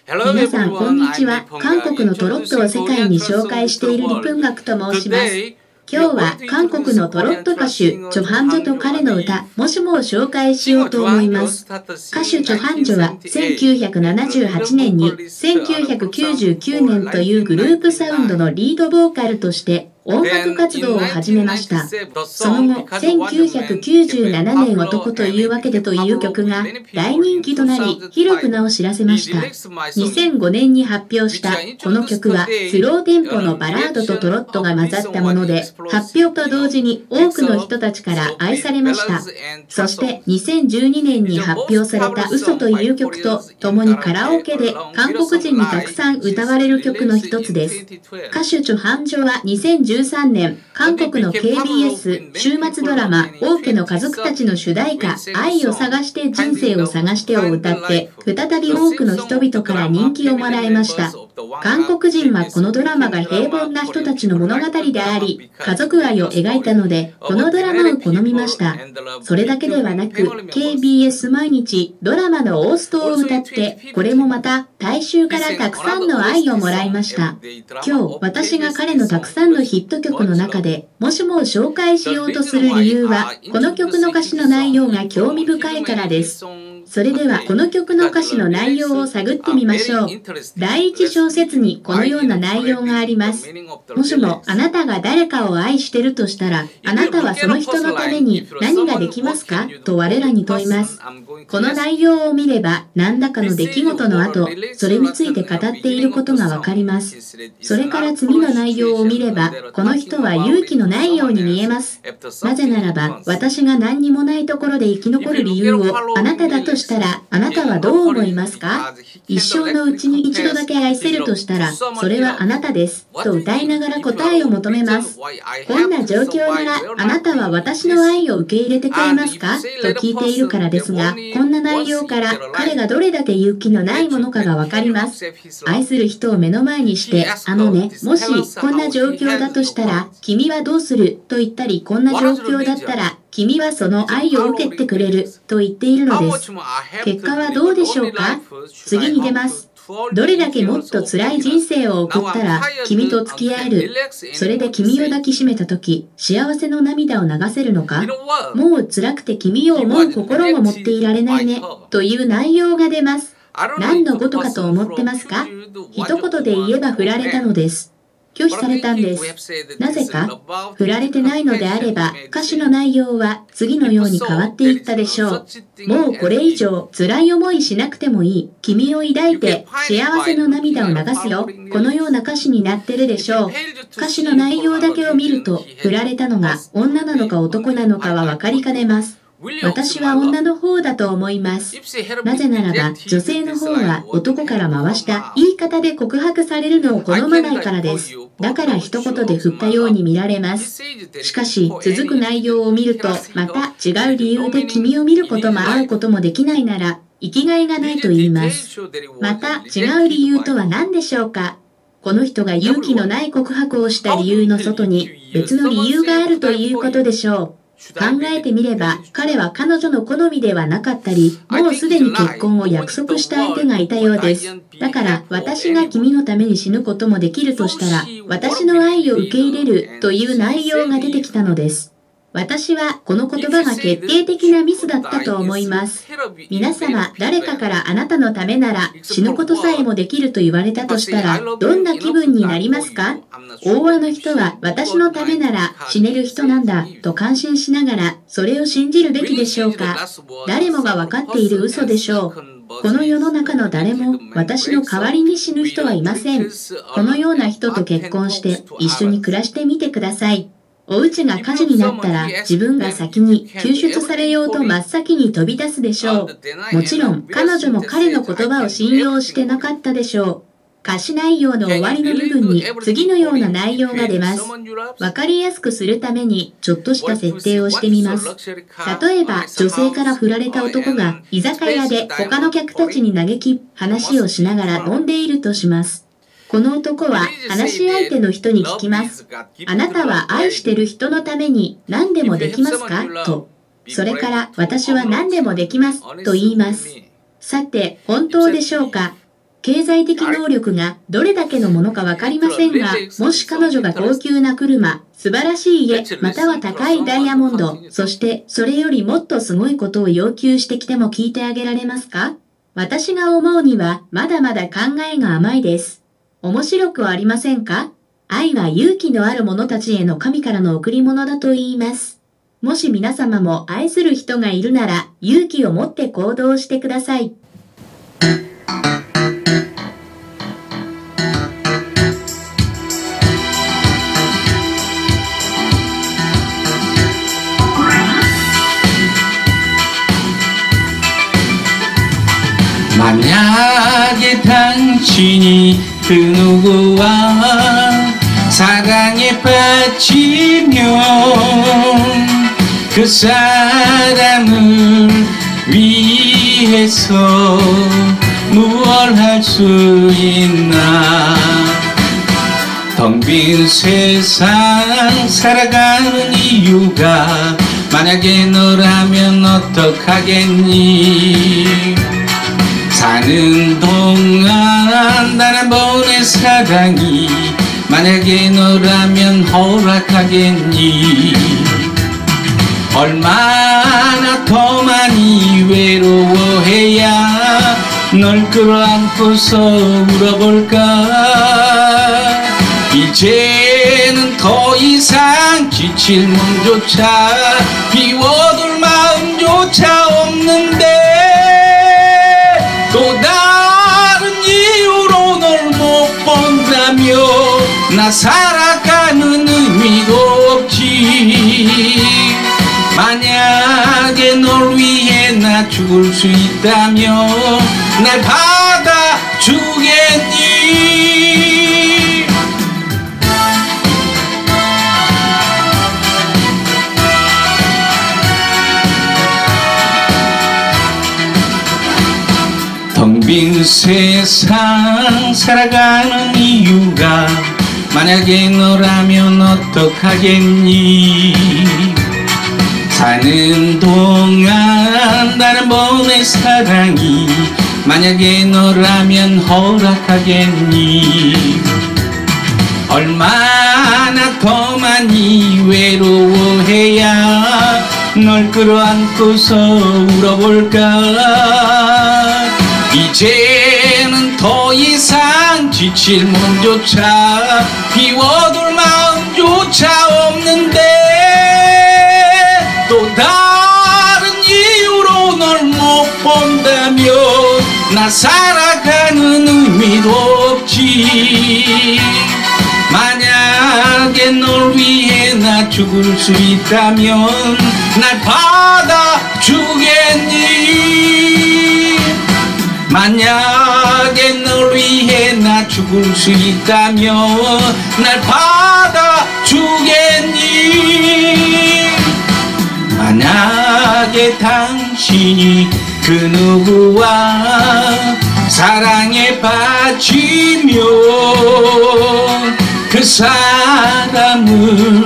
皆さん、こんにちは。韓国のトロットを世界に紹介しているリプンガクと申します。今日は韓国のトロット歌手、チョ・ハンジョと彼の歌、もしもを紹介しようと思います。歌手チョ・ハンジョは1978年に1999年というグループサウンドのリードボーカルとして音楽活動を始めました。その後、1997年男というわけでという曲が大人気となり、広く名を知らせました。2005年に発表したこの曲はスローテンポのバラードとトロットが混ざったもので、発表と同時に多くの人たちから愛されました。そして2012年に発表された嘘という曲と共にカラオケで韓国人にたくさん歌われる曲の一つです。歌手チョ・ハンジョは2013年、韓国の KBS 週末ドラマ、王家の家族たちの主題歌、愛を探して人生を探してを歌って、再び多くの人々から人気をもらいました。韓国人はこのドラマが平凡な人たちの物語であり、家族愛を描いたので、このドラマを好みました。それだけではなく、KBS 毎日ドラマのオーストを歌って、これもまた大衆からたくさんの愛をもらいました。今日、私が彼のたくさんのヒット曲の中で、もしもを紹介しようとする理由は、この曲の歌詞の内容が興味深いからです。それではこの曲の歌詞の内容を探ってみましょう。第一小節にこのような内容があります。もしもあなたが誰かを愛してるとしたら、あなたはその人のために何ができますかと我らに問います。この内容を見れば何らかの出来事の後、それについて語っていることがわかります。それから次の内容を見れば、この人は勇気のないように見えます。なぜならば、私が何にもないところで生き残る理由をあなただとしたら、あなたはどう思いますか？一生のうちに一度だけ愛せるとしたら、それはあなたです。と歌いながら答えを求めます。こんな状況なら、あなたは私の愛を受け入れてくれますか？と聞いているからですが、こんな内容から彼がどれだけ勇気のないものかがわかります。愛する人を目の前にして、もしこんな状況だとしたら、君はどうする？と言ったり、こんな状況だったら、君はその愛を受けてくれると言っているのです。結果はどうでしょうか？次に出ます。どれだけもっと辛い人生を送ったら君と付き合える。それで君を抱きしめた時、幸せの涙を流せるのか？もう辛くて君を思う心も持っていられないね。という内容が出ます。何のことかと思ってますか？一言で言えば振られたのです。拒否されたんです。なぜか、振られてないのであれば、歌詞の内容は次のように変わっていったでしょう。もうこれ以上辛い思いしなくてもいい。君を抱いて幸せの涙を流すよ。このような歌詞になってるでしょう。歌詞の内容だけを見ると、振られたのが女なのか男なのかは分かりかねます。私は女の方だと思います。なぜならば、女性の方は男から回した言い方で告白されるのを好まないからです。だから一言で振ったように見られます。しかし、続く内容を見ると、また違う理由で君を見ることも会うこともできないなら、生きがいがないと言います。また違う理由とは何でしょうか？この人が勇気のない告白をした理由の外に別の理由があるということでしょう。考えてみれば、彼は彼女の好みではなかったり、もうすでに結婚を約束した相手がいたようです。だから、私が君のために死ぬこともできるとしたら、私の愛を受け入れるという内容が出てきたのです。私はこの言葉が決定的なミスだったと思います。皆様、誰かからあなたのためなら死ぬことさえもできると言われたとしたら、どんな気分になりますか？大和の人は私のためなら死ねる人なんだと感心しながら、それを信じるべきでしょうか？誰もが分かっている嘘でしょう。この世の中の誰も私の代わりに死ぬ人はいません。このような人と結婚して一緒に暮らしてみてください。お家が火事になったら自分が先に救出されようと真っ先に飛び出すでしょう。もちろん彼女も彼の言葉を信用してなかったでしょう。歌詞内容の終わりの部分に次のような内容が出ます。わかりやすくするためにちょっとした設定をしてみます。例えば女性から振られた男が居酒屋で他の客たちに嘆き話をしながら飲んでいるとします。この男は話し相手の人に聞きます。あなたは愛してる人のために何でもできますかと。それから私は何でもできますと言います。さて、本当でしょうか？ 経済的能力がどれだけのものかわかりませんが、もし彼女が高級な車、素晴らしい家、または高いダイヤモンド、そしてそれよりもっとすごいことを要求してきても聞いてあげられますか？私が思うにはまだまだ考えが甘いです。面白くはありませんか？愛は勇気のある者たちへの神からの贈り物だと言います。もし皆様も愛する人がいるなら勇気を持って行動してください。 만약에 당신이 그 누구와 사랑에 빠지면 그 사람을 위해서 무얼 할 수 있나. 텅 빈 세상 살아가는 이유가 만약에 너라면 어떡하겠니. 사는 동안 단 한 번의 사랑이 만약에 너라면 허락하겠니. 얼마나 더 많이 외로워해야 널 끌어안고서 울어볼까. 이제는 더 이상 지칠 몸조차 비워둘 마음조차 없는데 또 다른 이유로 널 못 본다며 나 살아가는 의미도 없지. 만약에 널 위해 나 죽을 수 있다며 날 받아주겠니. 텅 빈 세상 살아가는 이유가 만약에 너라면 어떡하겠니. 사는 동안 단 한 번의 사랑이 만약에 너라면 허락하겠니. 얼마나 더 많이 외로워해야 널 끌어안고서 울어볼까. 이제는 더 이상 지칠 몸조차 비워둘 마음조차 없는데 또 다른 이유로 널 못 본다며 나 살아가는 의미도 없지. 만약에 널 위해 나 죽을 수 있다면 날 받아주겠니. 만약에 널 위해 나 죽을 수 있다면 날 받아주겠니. 만약에 당신이 그 누구와 사랑에 빠지면 그 사람을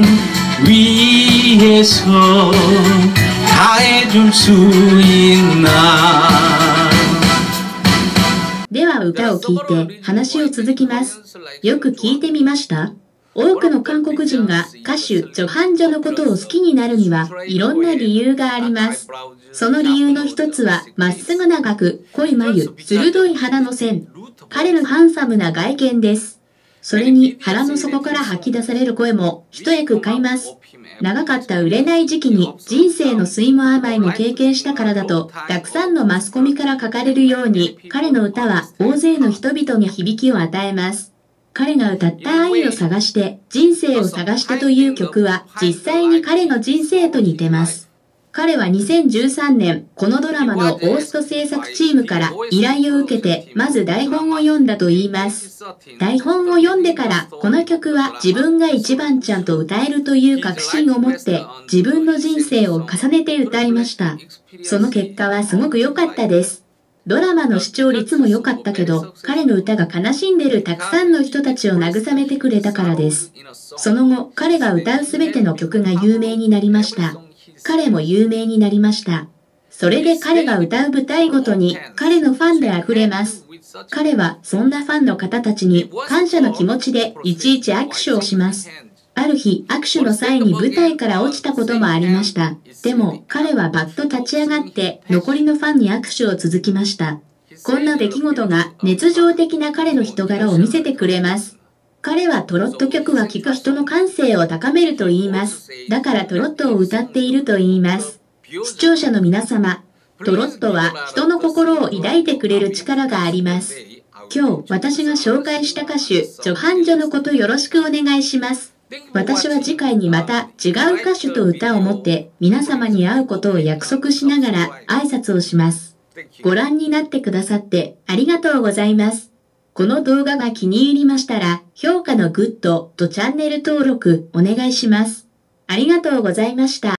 위해서 다 해줄 수 있나. では歌を聴いて話を続きます。よく聞いてみました？多くの韓国人が歌手チョ・ハンジョのことを好きになるにはいろんな理由があります。その理由の一つはまっすぐ長く濃い眉、鋭い鼻の線。彼のハンサムな外見です。それに腹の底から吐き出される声も一役買います。長かった売れない時期に人生の酸いも甘いも経験したからだとたくさんのマスコミから書かれるように彼の歌は大勢の人々に響きを与えます。彼が歌った愛を探して人生を探してという曲は実際に彼の人生と似てます。彼は2013年、このドラマのオースト制作チームから依頼を受けて、まず台本を読んだと言います。台本を読んでから、この曲は自分が一番ちゃんと歌えるという確信を持って、自分の人生を重ねて歌いました。その結果はすごく良かったです。ドラマの視聴率も良かったけど、彼の歌が悲しんでるたくさんの人たちを慰めてくれたからです。その後、彼が歌うすべての曲が有名になりました。彼も有名になりました。 それで彼が歌う舞台ごとに彼のファンで溢れます。彼はそんなファンの方たちに感謝の気持ちでいちいち握手をします。ある日、握手の際に舞台から落ちたこともありました。でも、彼はバッと立ち上がって残りのファンに握手を続きました。こんな出来事が熱情的な彼の人柄を見せてくれます。彼はトロット曲は聴く人の感性を高めると言います。だからトロットを歌っていると言います。視聴者の皆様、トロットは人の心を抱いてくれる力があります。今日私が紹介した歌手、チョ・ハンジョのことよろしくお願いします。私は次回にまた違う歌手と歌を持って皆様に会うことを約束しながら挨拶をします。ご覧になってくださってありがとうございます。この動画が気に入りましたら評価のグッドとチャンネル登録お願いします。ありがとうございました。